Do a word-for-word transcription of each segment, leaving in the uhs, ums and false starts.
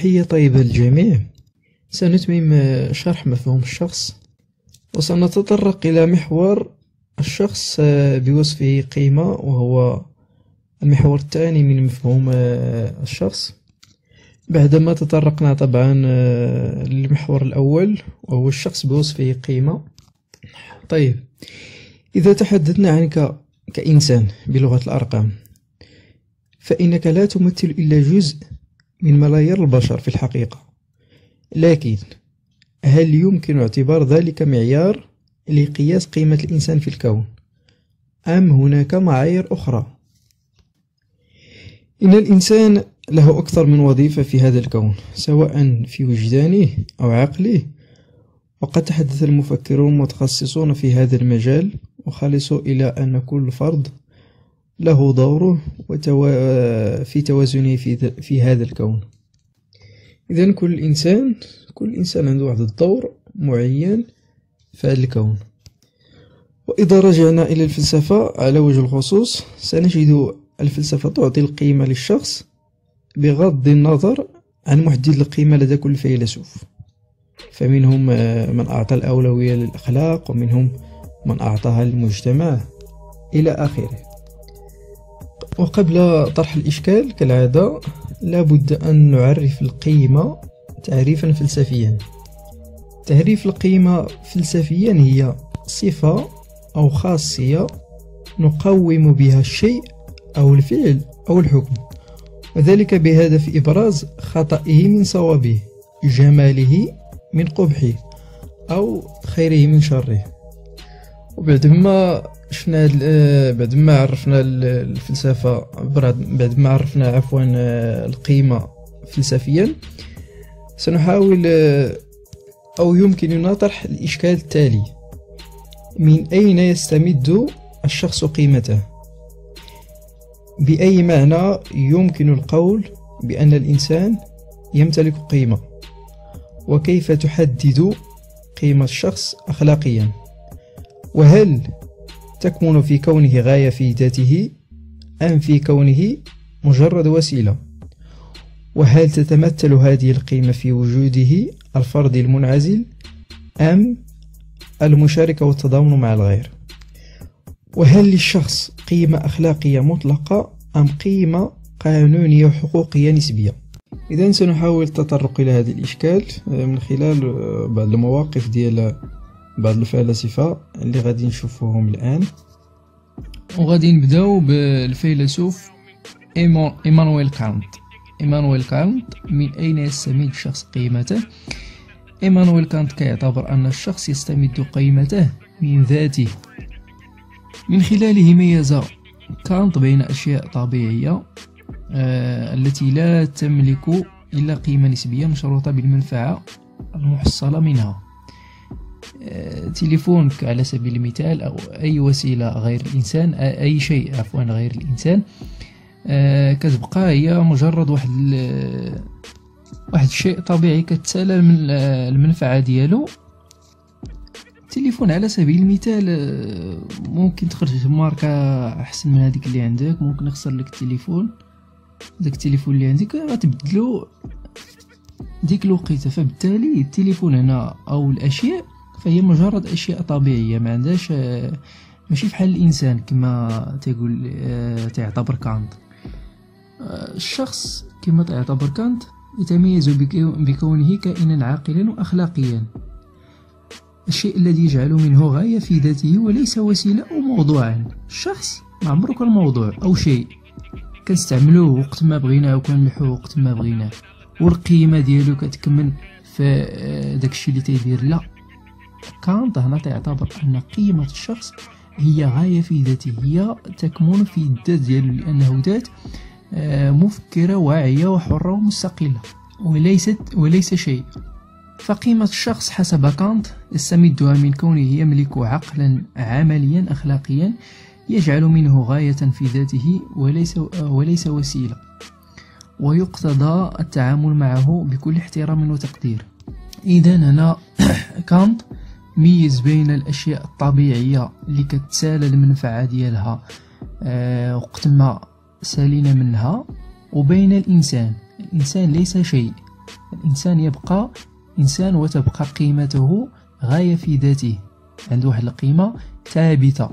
تحية طيبة للجميع. سنتمم شرح مفهوم الشخص، وسنتطرق إلى محور الشخص بوصفه قيمة، وهو المحور الثاني من مفهوم الشخص، بعدما تطرقنا طبعا للمحور الأول وهو الشخص بوصفه قيمة. طيب، إذا تحدثنا عنك كإنسان بلغة الأرقام، فإنك لا تمثل إلا جزء من ملايير البشر في الحقيقة، لكن هل يمكن اعتبار ذلك معيار لقياس قيمة الإنسان في الكون، أم هناك معايير أخرى؟ إن الإنسان له أكثر من وظيفة في هذا الكون، سواء في وجدانه أو عقله، وقد تحدث المفكرون المتخصصون في هذا المجال وخلصوا إلى أن كل فرد له دوره في توازنه في هذا الكون. إذن كل إنسان كل إنسان عنده واحد الدور معين في هذا الكون. وإذا رجعنا إلى الفلسفة على وجه الخصوص، سنجد الفلسفة تعطي القيمة للشخص بغض النظر عن محدد القيمة لدى كل فيلسوف، فمنهم من أعطى الأولوية للأخلاق، ومنهم من أعطاها للمجتمع إلى آخره. وقبل طرح الإشكال كالعادة لابد أن نعرف القيمة تعريفا فلسفيا. تعريف القيمة فلسفيا هي صفة أو خاصية نقوم بها الشيء أو الفعل أو الحكم، وذلك بهدف إبراز خطئه من صوابه، جماله من قبحه، أو خيره من شره. وبعد ما شفنا بعد ما عرفنا الفلسفة بعد ما عرفنا عفوا القيمة فلسفيا، سنحاول أو يمكننا طرح الإشكال التالي: من أين يستمد الشخص قيمته؟ بأي معنى يمكن القول بأن الإنسان يمتلك قيمة؟ وكيف تحدد قيمة الشخص أخلاقيا؟ وهل تكمن في كونه غاية في ذاته، أم في كونه مجرد وسيلة؟ وهل تتمثل هذه القيمة في وجوده الفردي المنعزل، أم المشاركة والتضامن مع الغير؟ وهل للشخص قيمة أخلاقية مطلقة، أم قيمة قانونية وحقوقية نسبية؟ إذن سنحاول التطرق إلى هذا الإشكال من خلال بعض المواقف ديال بعض الفلاسفة اللي غادي نشوفوهم الآن. وغادي نبداو بالفيلسوف إيمانويل كانت. إيمانويل كانت: من أين يستمد الشخص قيمته؟ إيمانويل كانت كيعتبر أن الشخص يستمد قيمته من ذاته. من خلاله ميز كانت بين أشياء طبيعية آه التي لا تملك إلا قيمة نسبية مشروطة بالمنفعة المحصلة منها. آه تليفونك على سبيل المثال، أو أي وسيلة غير الإنسان، أي شيء عفوا غير الإنسان، آه كتبقى هي مجرد واحد واحد الشيء طبيعي كتسالى من المنفعة ديالو. التليفون على سبيل المثال ممكن تخرج ماركة أحسن من هذيك اللي عندك، ممكن يخسر لك التليفون، داك التليفون اللي عندك غتبدلو ديك الوقيته. فبالتالي التليفون هنا أو الأشياء فهي مجرد أشياء طبيعية، ما عندهاش، ماشي بحال الإنسان كما تقول تعتبر كانت. الشخص كما تعتبر كانت يتميز بكونه كائنا عاقلا وأخلاقيا، الشيء الذي يجعل منه غاية في ذاته وليس وسيلة أو موضوعا. الشخص ما عمرو كان موضوع أو شيء كنستعملوه وقت ما بغيناه وكنلوحوه وقت ما بغيناه، والقيمة ديالو كتكمن في داكشي اللي تيدير. لا، كانت هنا تعتبر أن قيمة الشخص هي غاية في ذاته، هي تكمن في الذات ديالو، لأنه ذات مفكرة واعية وحرة ومستقلة، وليست وليس شيء. فقيمة الشخص حسب كانت يستمدها من كونه يملك عقلا عمليا أخلاقيا يجعل منه غاية في ذاته وليس وليس وسيلة، ويقتضى التعامل معه بكل احترام وتقدير. إذا هنا كانت ميز بين الأشياء الطبيعية اللي كتسالى المنفعة ديالها آه وقت ما سالينا منها، وبين الإنسان. الإنسان ليس شيء، الإنسان يبقى إنسان وتبقى قيمته غاية في ذاته، عنده واحد القيمة ثابتة.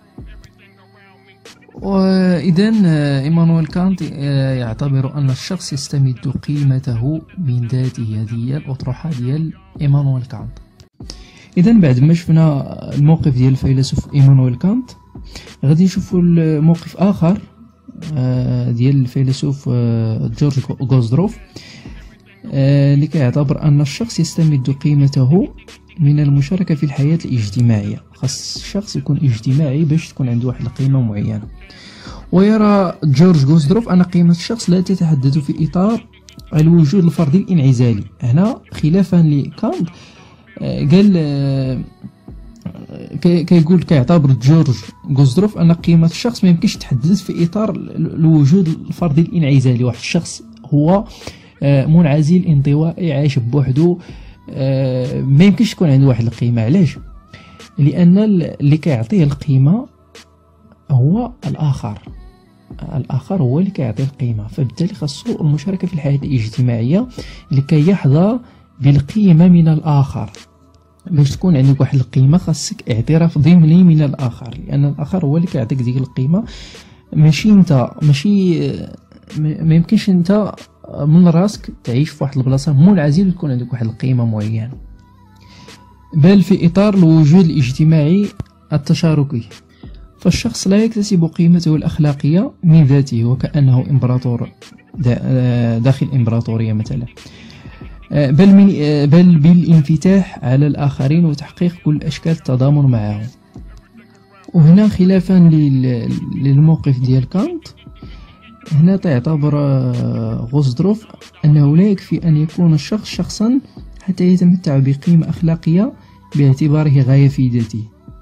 وإذا إيمانويل كانت يعتبر أن الشخص يستمد قيمته من ذاته. هذه هي الأطروحة ديال إيمانويل كانت. إذا بعد ما شفنا الموقف ديال الفيلسوف إيمانويل كانت، غادي نشوفوا الموقف آخر ديال الفيلسوف جورج غوزدروف اللي كيعتبر أن الشخص يستمد قيمته من المشاركة في الحياة الاجتماعية. خاص الشخص يكون اجتماعي باش تكون عنده واحد القيمة معينة. ويرى جورج غوزدروف أن قيمة الشخص لا تتحدث في إطار الوجود الفردي الانعزالي. هنا خلافا لكانت قال كيقول كيعتبر جورج غوزدروف أن قيمة الشخص ما يمكنش تحدث في إطار الوجود الفردي الانعزالي. واحد الشخص هو منعزل انطوائي عايش بوحده، ما يمكنش تكون عنده واحد القيمة. علاش؟ لأن اللي كيعطيه القيمة هو الآخر. الآخر هو اللي كيعطيه القيمة، فبالتالي خاصو المشاركة في الحياة الاجتماعية لكي يحظى بالقيمة من الآخر. باش تكون عندك واحد القيمة خاصك اعتراف ضمني من الآخر، لأن الآخر هو اللي كيعطيك ديك القيمة، ماشي انت. ماشي ما يمكنش انت من راسك تعيش في واحد البلاصة منعزل وتكون عندك واحد القيمة معينة، بل في إطار الوجود الاجتماعي التشاركي. فالشخص لا يكتسب قيمته الأخلاقية من ذاته وكأنه إمبراطور داخل إمبراطورية مثلا، بل من بل بالانفتاح على الآخرين وتحقيق كل أشكال التضامن معهم. وهنا خلافا للموقف ديال كانت، هنا تعتبر غوزدروف أنه لا يكفي أن يكون الشخص شخصا حتى يتمتع بقيمة أخلاقية باعتباره غاية في ذاته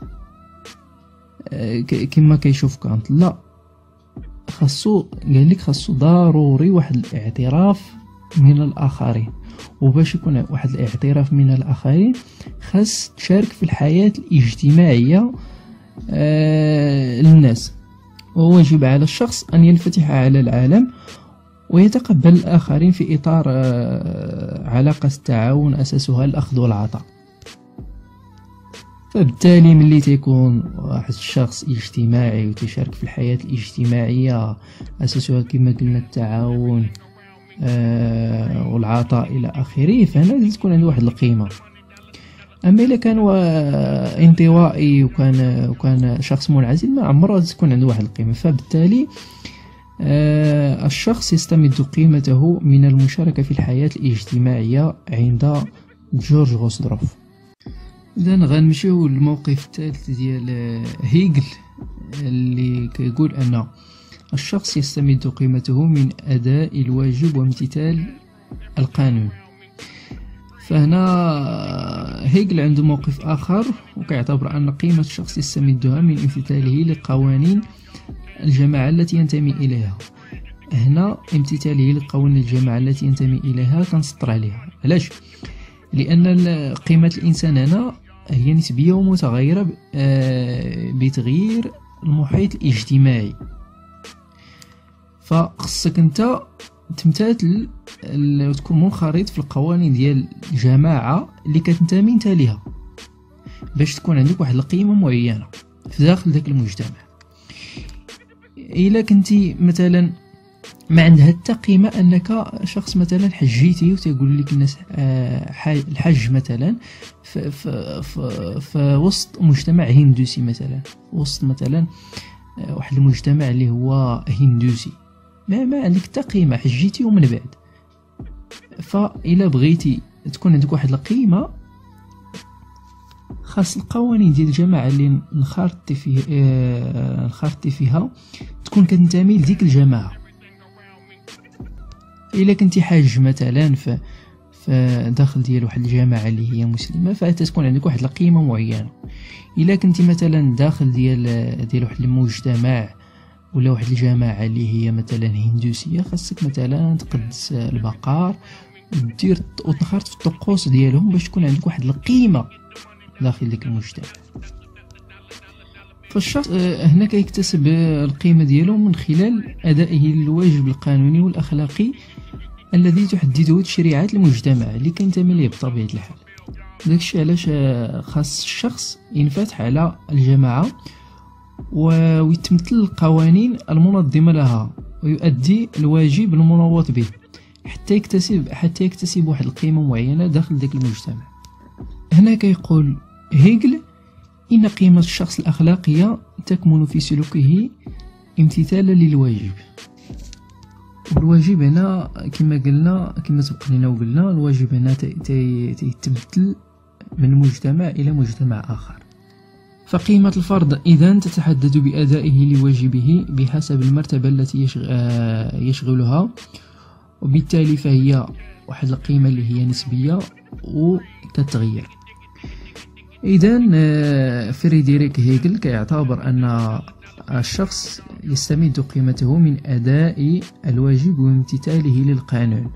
كما كيشوف كانت. لا، خاصو قال لك خاصو ضروري واحد الاعتراف من الآخرين، وباش يكون واحد الاعتراف من الآخرين خاص تشارك في الحياة الاجتماعية آه للناس. وواجب على الشخص أن ينفتح على العالم ويتقبل الآخرين في إطار آه علاقة التعاون أساسها الأخذ والعطاء. فبالتالي ملي تيكون واحد الشخص اجتماعي وتشارك في الحياة الاجتماعية أساسها كما قلنا التعاون آه والعطاء إلى آخره، فهنا تكون عنده واحد القيمة. أما إلا كان انطوائي وكان وكان شخص منعزل ما عمره تكون عنده واحد القيمة. فبالتالي آه الشخص يستمد قيمته من المشاركة في الحياة الاجتماعية عند جورج غوزدروف. إذا غنمشيو للموقف الثالث ديال هيجل اللي كيقول أن الشخص يستمد قيمته من أداء الواجب وامتثال القانون. فهنا هيجل عنده موقف آخر وكيعتبر أن قيمة الشخص يستمدها من امتثاله لقوانين الجماعة التي ينتمي إليها. هنا امتثاله لقوانين الجماعة التي ينتمي إليها كنسطر عليها. علاش؟ لأن قيمة الإنسان هنا هي نسبية ومتغيرة بتغيير المحيط الاجتماعي. فخصك انت تمتثل وتكون منخرط في القوانين ديال الجماعة اللي كتنتمي انت ليها باش تكون عندك واحد القيمة معينة في داخل داك المجتمع. إلا كنتي مثلا ما عندها حتى قيمة أنك شخص مثلا حجيتي وتقول لك الناس الحج مثلا في وسط مجتمع هندوسي مثلا، وسط مثلا واحد المجتمع اللي هو هندوسي، ما ما عندك حتى قيمة، حجيتي ومن بعد. فإلا بغيتي تكون عندك واحد القيمة خاص القوانين ديال الجماعة اللي نخرطتي فيه آه نخرطتي فيها تكون كتنتمي لديك الجماعة. إلا كنتي حاج مثلا ف داخل ديال واحد الجماعة اللي هي مسلمة فتكون عندك واحد القيمة معينة. إلا كنتي مثلا داخل ديال ديال واحد المجتمع ولا واحد الجماعة اللي هي مثلا هندوسية خاصك مثلا تقدس البقر ودير وتنخرط في الطقوس ديالهم باش تكون عندك واحد القيمة داخل ديك المجتمع. فالشخص هنا كيكتسب القيمة ديالو من خلال أدائه للواجب القانوني والأخلاقي الذي تحدده تشريعات المجتمع اللي كينتمي ليه بطبيعة الحال. داكشي علاش خاص الشخص ينفتح على الجماعة ويتمثل القوانين المنظمة لها ويؤدي الواجب المنوط به حتى يكتسب حتى يكتسب واحد القيمة معينة داخل ذاك المجتمع. هنا كيقول هيجل إن قيمة الشخص الأخلاقية تكمن في سلوكه امتثالا للواجب. والواجب هنا كما قلنا كما سبقنا وقلنا الواجب هنا تيتمثل من مجتمع إلى مجتمع آخر. فقيمة الفرد إذن تتحدد بأدائه لواجبه بحسب المرتبة التي يشغلها، وبالتالي فهي واحد القيمة اللي هي نسبية وتتغير. إذن فريدريك هيجل كيعتبر أن الشخص يستمد قيمته من أداء الواجب وامتثاله للقانون.